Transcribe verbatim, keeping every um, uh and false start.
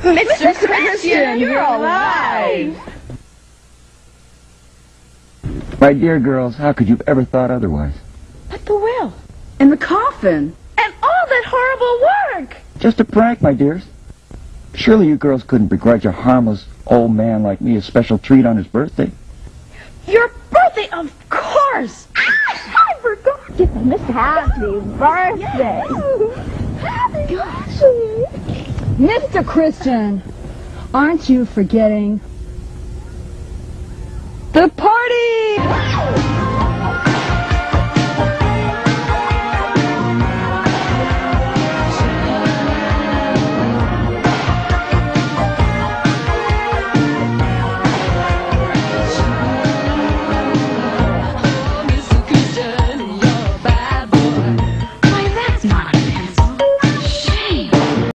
Mister Christian, you're alive! My dear girls, how could you have ever thought otherwise? But the will. And the coffin. And all that horrible work! Just a prank, my dears. Surely you girls couldn't begrudge a harmless old man like me a special treat on his birthday. Your birthday, of course! I forgot. Happy birthday. Happy birthday. Mister Christian, aren't you forgetting the party?